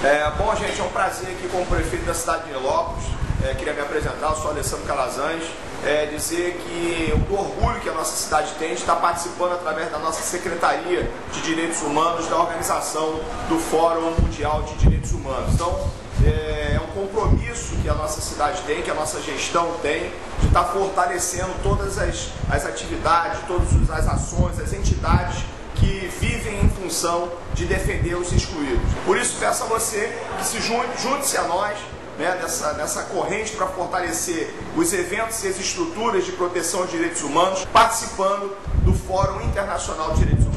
Bom, gente, é um prazer aqui como prefeito da cidade de Nilópolis. Queria me apresentar, eu sou Alessandro Calazans. Dizer que o orgulho que a nossa cidade tem de estar participando através da nossa Secretaria de Direitos Humanos da organização do Fórum Mundial de Direitos Humanos. Então, é um compromisso que a nossa cidade tem, que a nossa gestão tem, de estar fortalecendo todas as atividades, todas as ações, as entidades que vivem em função de defender os excluídos. Por isso, peço a você que se junte-se a nós, nessa corrente para fortalecer os eventos e as estruturas de proteção de direitos humanos, participando do Fórum Internacional de Direitos Humanos.